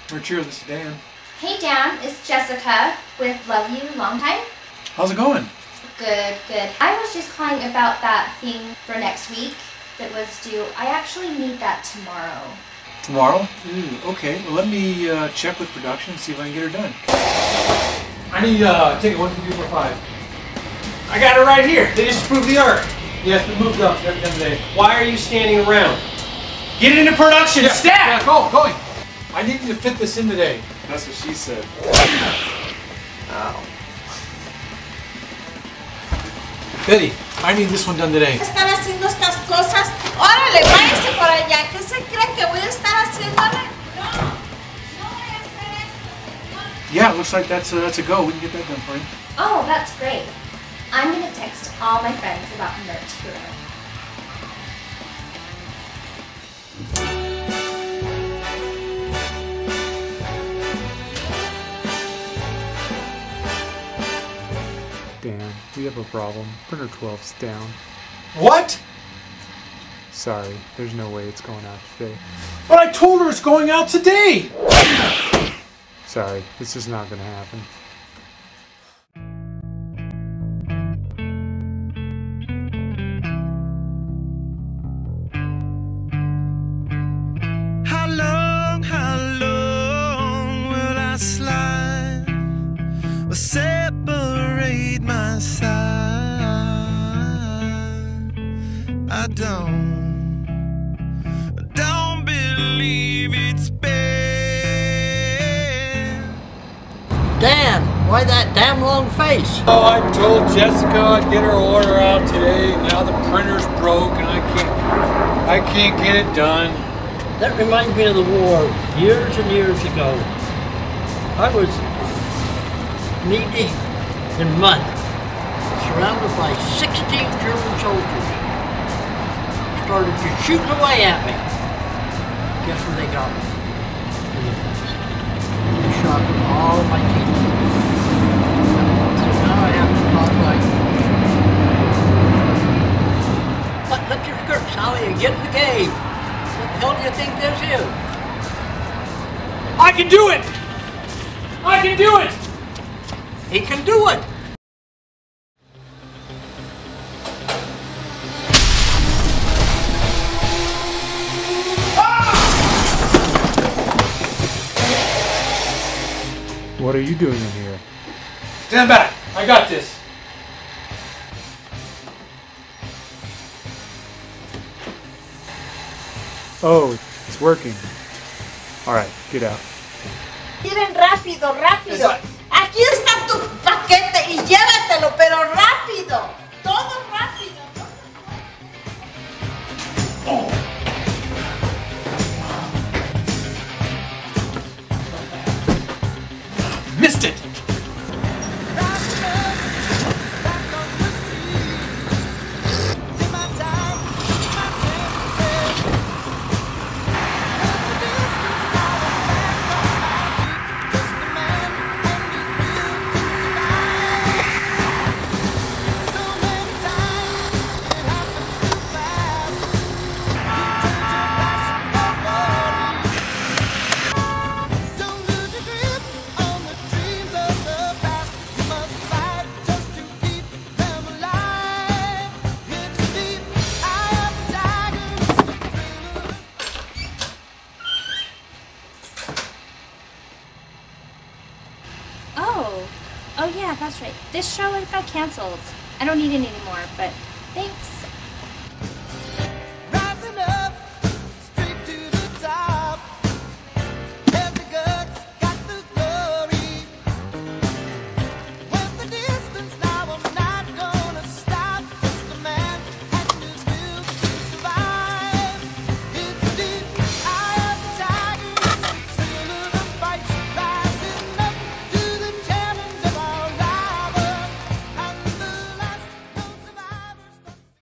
Cheers, this is Dan. Hey Dan, it's Jessica with Love You Long Time. How's it going? Good, good. I was just calling about that thing for next week that was due. I actually need that tomorrow. Tomorrow? Okay. Well, let me check with production and see if I can get her done. I need ticket 1, 2, 3, 4, 5. I got it right here. They just approved the art. Yeah, it's been moved up every time today. Why are you standing around? Get it into production, staff! Yeah, going. I need you to fit this in today. That's what she said. Ow. Betty, I need this one done today. Estar haciendo estas cosas. Órale, váyase por allá. ¿Qué se cree que voy a estar haciéndole? No, no voy a hacer eso. Yeah, it looks like that's a go. We can get that done for you. Oh, that's great. I'm gonna text all my friends about merch here. Dan, we have a problem. Printer 12's down. What? Sorry, there's no way it's going out today. But I told her it's going out today! Sorry, this is not gonna happen. How long will I slide or separate my side? I don't believe it's been. Dan, why that damn long face? Oh, I told Jessica I'd get her order out today. Now the printer's broke and I can't get it done. That reminds me of the war years and years ago. I was knee-deep in mud, surrounded by 16 German soldiers. Started just shooting away at me. Guess where they got me? In the face. They shot all my teeth. So now I have to talk like, lift your skirt, Sally, and get in the cave. What the hell do you think this is? I can do it! I can do it! He can do it! What are you doing in here? Stand back! I got this! Oh, it's working. Alright, get out. Miren, rápido, rápido. Aquí está tu paquete y llévatelo, pero rápido. Todo rápido. Missed it! Oh yeah, that's right. This show got canceled. I don't need it anymore, but thanks.